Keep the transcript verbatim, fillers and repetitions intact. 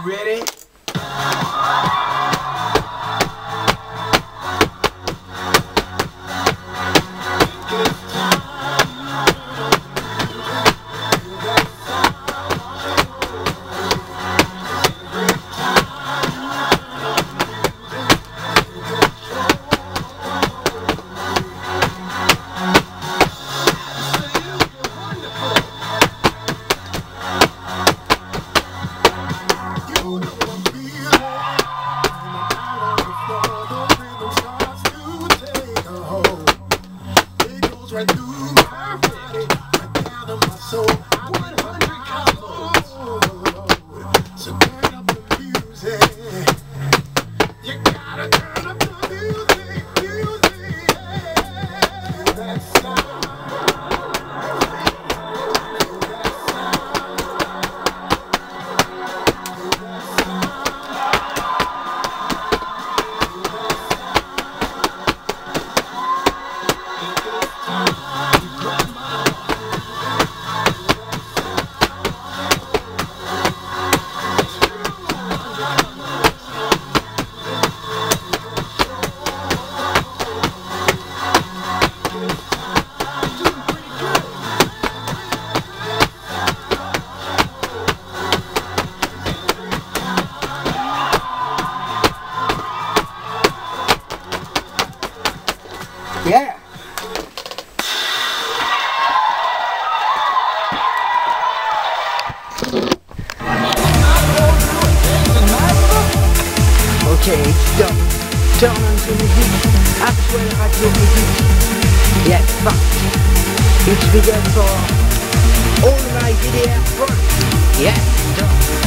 ready? Right through my body, right down to my soul. one hundred combos. So turn up the music. You gotta turn up the music, music. Yeah. That sound. Yeah. Ok, stop. Turn on the music. Actual radio music. Yes, fuck. It's video for all my video friends. Yeah, stop.